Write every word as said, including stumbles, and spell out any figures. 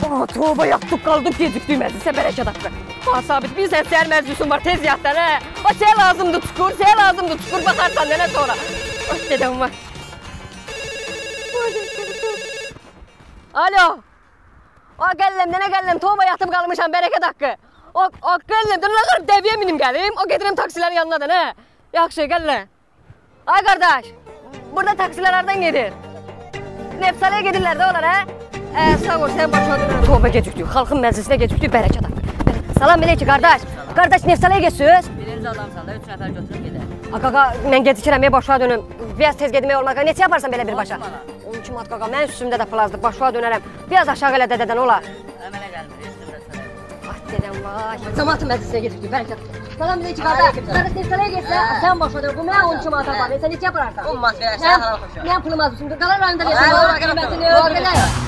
Tövbe yaptık qaldık gecikdik məclisə bərəkət haqqı. Bax Sabit, bilsən səhər məclisin var tez yatdan hə. O sənə lazımdır çukur, sənə lazımdır çukur baxarsan nənə sonra. Bax dedəm var. Alo. O gəlləm, nənə gəlləm, tövbe yatıb qalmışam bərəkət haqqı. O, o gəlləm, nə qarıb dəviyə minim gəlim, o gedirəm taksilərin yanına hə. Yaxşı, gəllə. Ay qardaş, burada taksilər hardan gedir? Nefsalaya gedirlər də onlar hə. Ə, sağ ol, sən başına dönürəm. Tövbə gecikdik, xalqın məclisinə gecikdik, bərəkət haqqı. Salam elə ki, qardaş. Qardaş, Nefsalaya geçsiniz? Birinci adamsan da, üç nəfər götürüb gedək. Qaqa, mən gecikirəm, başına dönüm. Biraz tez gedmək olmaz. Neçə yaparsan belə bir başa? on iki mat qaqa, mən üstümdə də plazdır, başına dönərəm. Biraz aşağı elə dədədən olar. Əmələ gəlmir, üstümdə sənə. Ay, dedəm, vay. Cəmatın məclisinə gecikdik, bərəkət haqqı. Salam elə ki, qardaş. Qardaş, Nefsalaya geçsə, sən başına dön. Bu mən on iki mat aparır. Sən neçə yaparsan? on mat verərsən, halal xoşa. Mən pulum azmışım. Qalan rayonda versən.